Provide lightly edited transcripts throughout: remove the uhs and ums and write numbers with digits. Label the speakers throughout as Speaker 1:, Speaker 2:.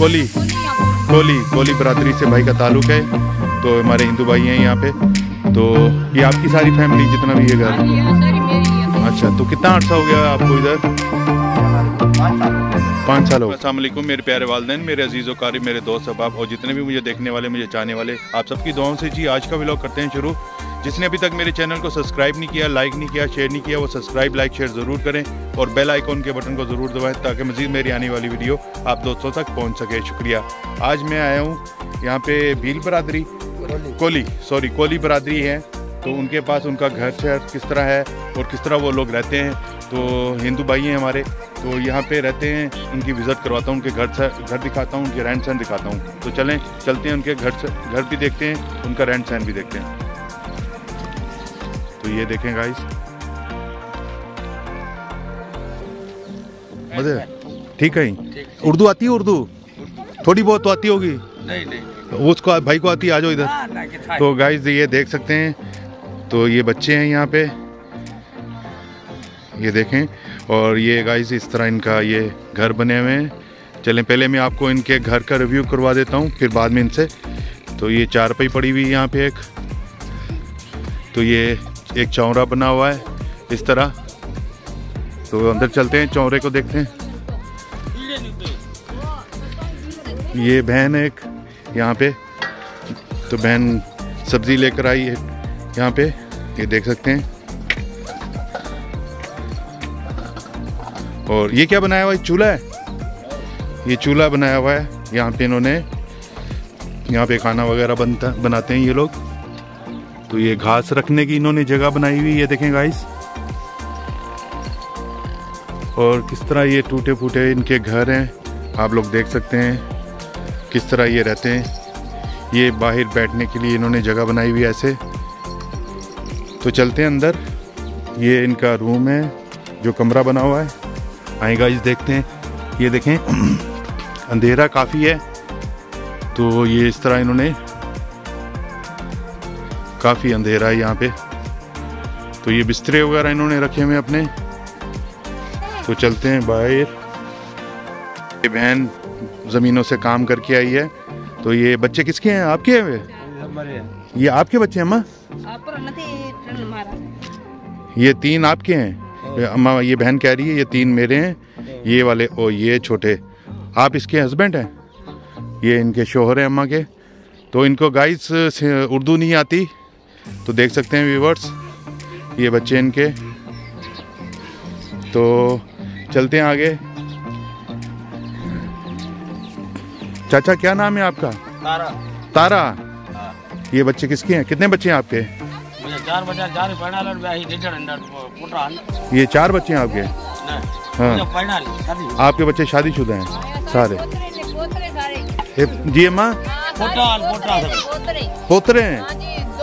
Speaker 1: कोली कोली बरादरी से भाई का ताल्लुक है। तो हमारे हिंदू भाई हैं यहाँ पे। तो ये आपकी सारी फैमिली जितना भी है घर? अच्छा, तो कितना अर्सा हो गया आपको इधर? 5 साल हो गए। अस्सलाम वालेकुम मेरे प्यारे वालिदैन, मेरे अजीज़ कारी, मेरे दोस्त अहबाब और जितने भी मुझे देखने वाले, मुझे चाहने वाले, आप सबकी दुआओं से जी आज का व्लॉग करते हैं शुरू। जिसने अभी तक मेरे चैनल को सब्सक्राइब नहीं किया, लाइक नहीं किया, शेयर नहीं किया, वो सब्सक्राइब, लाइक, शेयर ज़रूर करें और बेल आइकॉन के बटन को ज़रूर दबाएं ताकि मज़ीद मेरी आने वाली वीडियो आप दोस्तों तक पहुंच सके। शुक्रिया। आज मैं आया हूं यहाँ पे भील बरादरी, कोली बरादरी है। तो उनके पास उनका घर शहर किस तरह है और किस तरह वो लोग रहते हैं। तो हिंदू भाई हैं हमारे, तो यहाँ पे रहते हैं। उनकी विज़िट करवाता हूँ, उनके घर दिखाता हूँ, उनके रहन सहन दिखाता हूँ। तो चलते हैं उनके घर भी देखते हैं, उनका रहन सहन भी देखते हैं। तो ये देखें गाइस, मजे ठीक है। उर्दू आती है? उर्दू थोड़ी बहुत तो आती होगी। नहीं उसको भाई को आती है। आ जाओ इधर। तो गाइस ये देख सकते हैं, तो ये बच्चे हैं यहाँ पे, ये देखें। और ये गाइस इस तरह इनका ये घर बने हुए हैं। चलें पहले मैं आपको इनके घर का रिव्यू करवा देता हूँ, फिर बाद में इनसे। तो ये चारपाई पड़ी हुई है यहाँ पे एक। तो ये एक चौरा बना हुआ है इस तरह। तो अंदर चलते हैं, चौरे को देखते हैं। ये बहन एक यहाँ पे, तो बहन सब्जी लेकर आई है यहाँ पे, ये देख सकते हैं। और ये क्या बनाया हुआ है? चूल्हा है। ये चूल्हा बनाया हुआ है यहाँ पे इन्होंने। यहाँ पे खाना वगैरह बनाते हैं ये लोग। तो ये घास रखने की इन्होंने जगह बनाई हुई, ये देखें गाइस। और किस तरह ये टूटे फूटे इनके घर हैं, आप लोग देख सकते हैं किस तरह ये रहते हैं। ये बाहर बैठने के लिए इन्होंने जगह बनाई हुई ऐसे। तो चलते हैं अंदर। ये इनका रूम है, जो कमरा बना हुआ है। आए गाइस देखते हैं। ये देखें अंधेरा काफ़ी है। तो ये इस तरह इन्होंने, काफ़ी अंधेरा है यहाँ पे। तो ये बिस्तरे वगैरह इन्होंने रखे हुए अपने। तो चलते हैं बाहर। ये बहन ज़मीनों से काम करके आई है। तो ये बच्चे किसके हैं? आपके हैं? ये आपके बच्चे हैं अम्मा? ये 3 आपके हैं अम्मा? ये बहन कह रही है ये 3 मेरे हैं, ये वाले। ओ ये छोटे आप इसके हस्बैंड हैं? ये इनके शोहर हैं अम्मा के। तो इनको गाइस उर्दू नहीं आती, तो देख सकते हैं व्यूवर्स, ये बच्चे इनके। तो चलते हैं आगे। चाचा क्या नाम है आपका? तारा। ये बच्चे किसके हैं? कितने बच्चे हैं आपके? ये 4 बच्चे हैं आपके? हाँ। आपके बच्चे शादीशुदा हैं सारे? जी अम्मा? पोतरे हैं।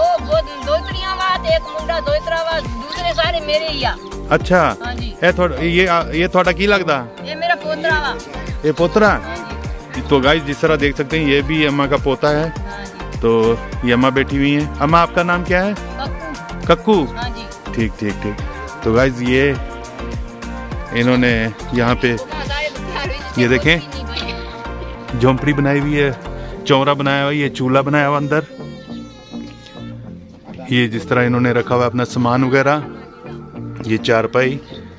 Speaker 1: दूसरे सारे मेरे ही। अच्छा ये थोड़ा की लगता? ये मेरा पोतरा वा। ये पोतरा। तो गाइस जिस तरह देख सकते हैं, ये भी अम्मा का पोता है। तो ये अम्मा बैठी हुई हैं। अम्मा आपका नाम क्या है? कक्कू। ठीक ठीक ठीक। तो गाइस ये इन्होंने यहाँ पे ये देखें झोंपड़ी बनाई हुई है, चौरा बनाया हुआ है, ये चूल्हा बनाया हुआ अंदर। ये जिस तरह इन्होंने रखा हुआ अपना सामान वगैरह, ये चारपाई।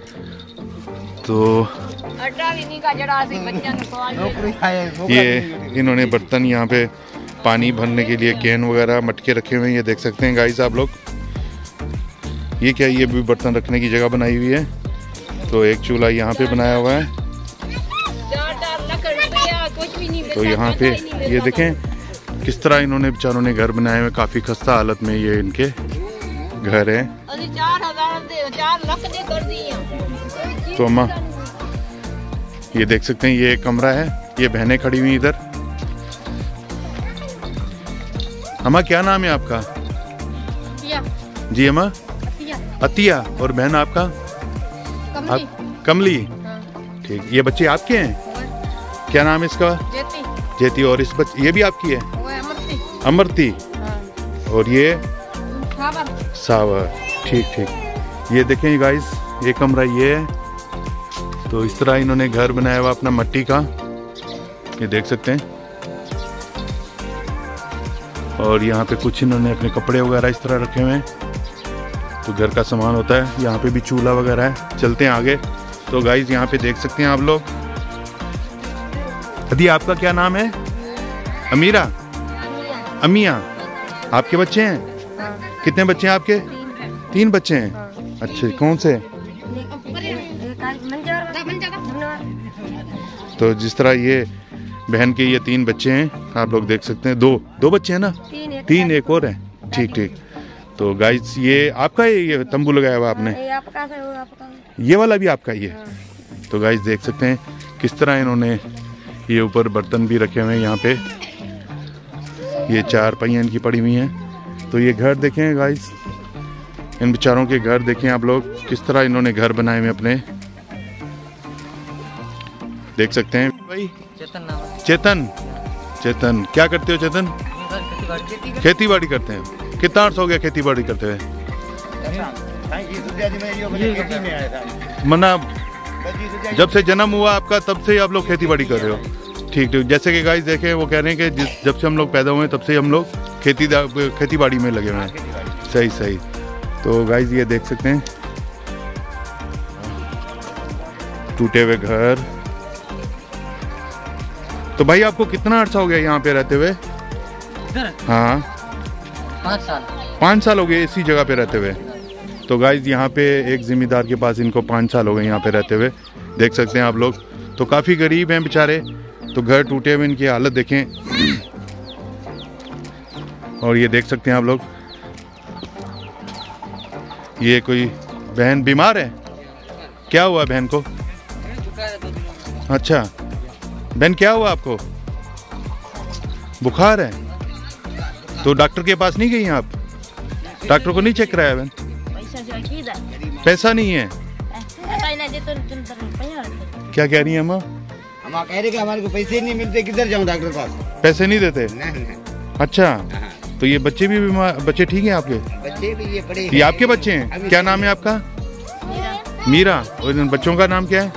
Speaker 1: तो ये इन्होंने बर्तन यहाँ पे पानी भरने के लिए कैन वगैरह मटके रखे हुए हैं, ये देख सकते हैं गाइस आप लोग। ये क्या, ये भी बर्तन रखने की जगह बनाई हुई है। तो एक चूल्हा यहाँ पे बनाया हुआ है। तो यहाँ पे ये देखें किस तरह इन्होंने बेचारों ने घर बनाए हुए, काफ़ी खस्ता हालत में ये इनके घर है। तो अम्मा ये देख सकते हैं, ये एक कमरा है। ये बहनें खड़ी हुई इधर। अम्मा क्या नाम है आपका? जी अम्मा? अतिया। और बहन आपका? कमली। ठीक। ये बच्चे आपके हैं? क्या नाम है इसका? जेती। और इस बच्चे, ये भी आपकी है? अमरती। और ये सावर। ठीक ठीक। ये देखें गाइस, ये कमरा ये है। तो इस तरह इन्होंने घर बनाया हुआ अपना मट्टी का। ये देख सकते हैं। और यहाँ पे कुछ इन्होंने अपने कपड़े वगैरह इस तरह रखे हुए हैं, तो घर का सामान होता है। यहाँ पे भी चूल्हा वगैरह है। चलते हैं आगे। तो गाइज यहाँ पे देख सकते हैं आप लोग। अदी आपका क्या नाम है? अमीरा, अमिया। आपके बच्चे हैं? कितने बच्चे हैं आपके? 3 बच्चे हैं। अच्छे, कौन से? तो जिस तरह ये बहन के ये 3 बच्चे हैं, आप लोग देख सकते हैं। दो बच्चे हैं ना? 3 एक और है। ठीक ठीक। तो गाइस ये आपका ये तंबू लगाया हुआ आपने? ये वाला भी आपका ही है। तो गाइस देख सकते हैं किस तरह इन्होंने ये ऊपर बर्तन भी रखे हुए हैं। यहाँ पे ये 4 पहियां इनकी पड़ी हुई हैं। तो ये घर देखें गाइस, इन बेचारों के घर देखें आप लोग, किस तरह इन्होंने घर बनाए हुए अपने, देख सकते हैं। भाई चेतन, चेतन क्या करते हो चेतन? खेती बाड़ी करते हैं। कितना अर्सा हो गया खेती बाड़ी करते हुए? मना जब से जन्म हुआ आपका तब से आप लोग खेती बाड़ी कर रहे हो? ठीक ठीक। जैसे कि गाइस देखें, वो कह रहे हैं कि जब से हम लोग पैदा हुए तब से हम लोग खेती बाड़ी में लगे हुए हैं। सही सही। तो गाइस ये देख सकते हैं टूटे हुए घर। तो भाई आपको कितना अर्सा हो गया यहाँ पे रहते हुए? हाँ 5 साल हो गए इसी जगह पे रहते हुए। तो गाइज यहाँ पे एक जिम्मेदार के पास इनको 5 साल हो गए यहाँ पे रहते हुए, देख सकते हैं आप लोग। तो काफ़ी गरीब हैं बेचारे, तो घर टूटे हुए, इनकी हालत देखें। और ये देख सकते हैं आप लोग, ये कोई बहन बीमार है। क्या हुआ बहन को? अच्छा बहन क्या हुआ आपको? बुखार है? तो डॉक्टर के पास नहीं गई आप? डॉक्टर को नहीं चेक कराया बहन? पैसा नहीं है? क्या कह रही है अम्मा?
Speaker 2: हम कह रहे कि हमारे को पैसे नहीं मिलते, किधर जाऊं डॉक्टर पास?
Speaker 1: पैसे नहीं देते?
Speaker 2: नहीं।
Speaker 1: अच्छा तो ये बच्चे भी बीमार? बच्चे ठीक हैं आपके?
Speaker 2: बच्चे भी ये पड़े।
Speaker 1: ये आपके बच्चे हैं? क्या नाम है आपका? मीरा। और इन बच्चों का नाम क्या है?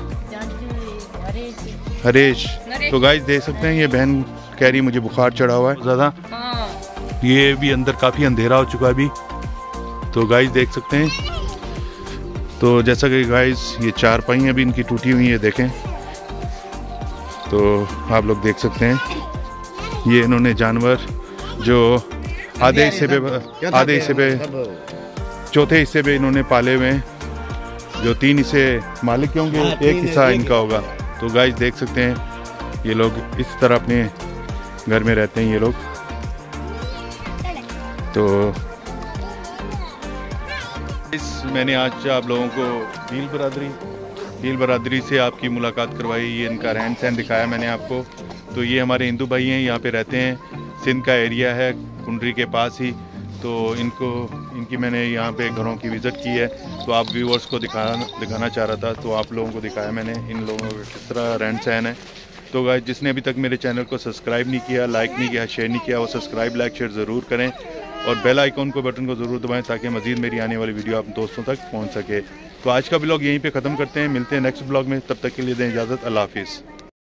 Speaker 1: हरेश। तो गाइस देख सकते हैं ये बहन कह रही मुझे बुखार चढ़ा हुआ है ज़्यादा। ये भी अंदर काफ़ी अंधेरा हो चुका है अभी। तो गाइस देख सकते हैं। तो जैसा कि गाइस ये 4 पहियां भी इनकी टूटी हुई है, देखें। तो आप लोग देख सकते हैं ये इन्होंने जानवर जो आधे हिस्से पे चौथे हिस्से पे इन्होंने पाले हुए हैं, जो 3 हिस्से मालिक के होंगे, 1 हिस्सा इनका होगा। तो गाइस देख सकते हैं ये लोग इस तरह अपने घर में रहते हैं ये लोग। तो मैंने आज आप लोगों को भील बरादरी से आपकी मुलाकात करवाई, ये इनका रहन सहन दिखाया मैंने आपको। तो ये हमारे हिंदू भाई हैं, यहाँ पे रहते हैं, सिंध का एरिया है, कुंडरी के पास ही। तो इनकी मैंने यहाँ पे घरों की विज़िट की है, तो आप व्यूअर्स को दिखाना चाह रहा था, तो आप लोगों को दिखाया मैंने इन लोगों का किस तरह रहन सहन है। तो गाइस जिसने अभी तक मेरे चैनल को सब्सक्राइब नहीं किया, लाइक नहीं किया, शेयर नहीं किया, वो सब्सक्राइब लाइक शेयर ज़रूर करें और बेल आइकॉन को बटन को ज़रूर दबाएं ताकि मज़ीद मेरी आने वाली वीडियो आप दोस्तों तक पहुंच सके। तो आज का ब्लॉग यहीं पे ख़त्म करते हैं, मिलते हैं नेक्स्ट ब्लॉग में, तब तक के लिए दें इजाज़त। अल्लाह हाफिज़।